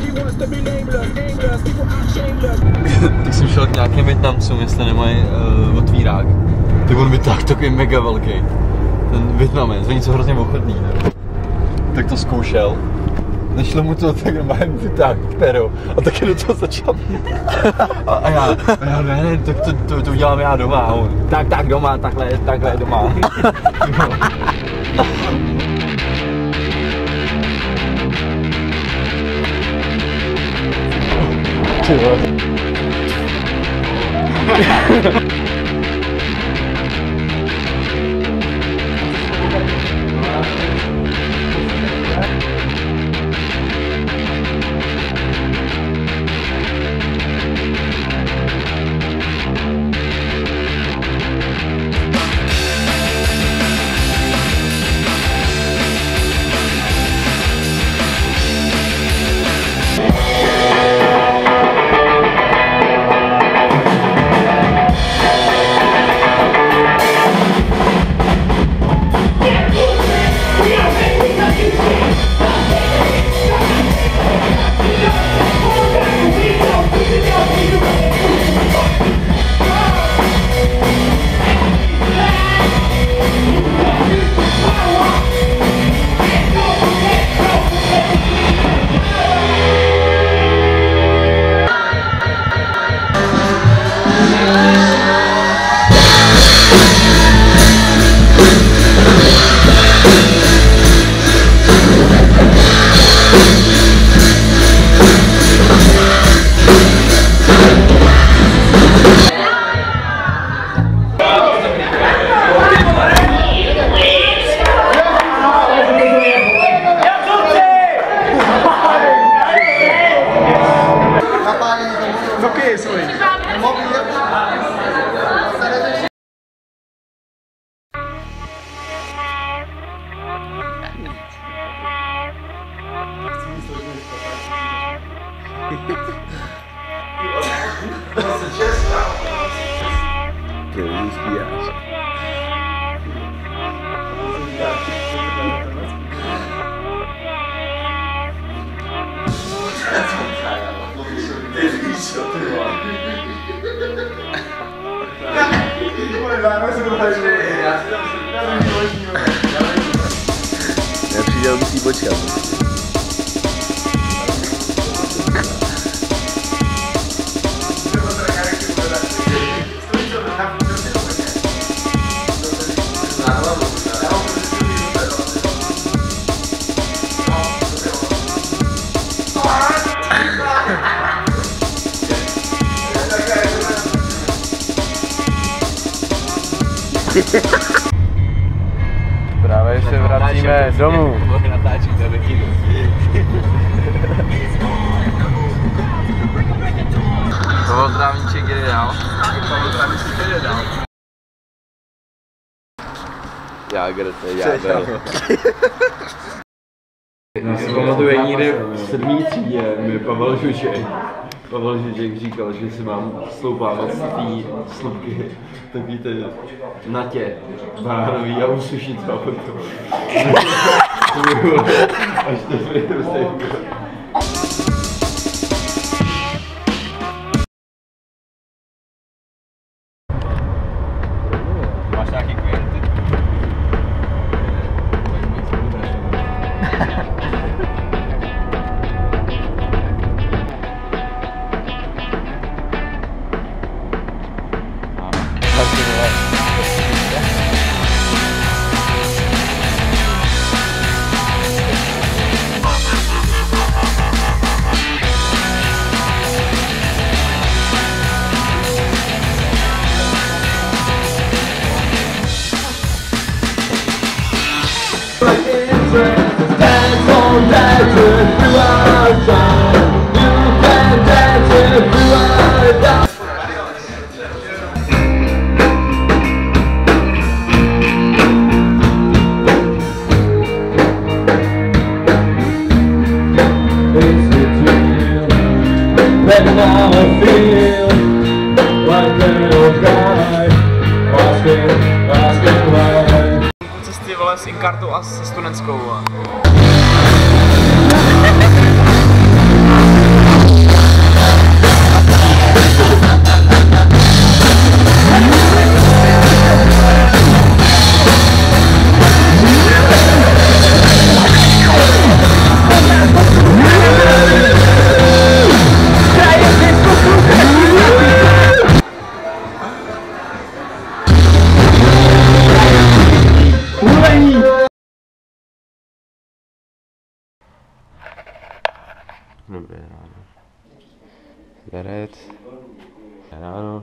Tak jsem šel k nějakým Vietnamcům, jestli nemají otvírák. Tak on vytáhl takový mega velký. Ten Vietnamec, oni jsou hrozně ochotný, ne? Tak to zkoušel. Nešlo mu to, tak normálně vytáhl pero a taky do toho začal. A já ne, tak to udělám já doma. A on, tak doma, takhle doma. Nepřítel musí počkat. Právě se vracíme domů. Pavel Trávníček jde dál. Jágr. Já si pamatuju někde v 7. třídě mi Pavel Žužek říkal, že si mám sloupávat z té slupky, tak víte, natě, bánový a usušit to a potom. Až to prostě. Máš nějaký klienty? Cesty vole s Inkartou a se Studentskou. Dobré ráno. Cigaret. Ráno.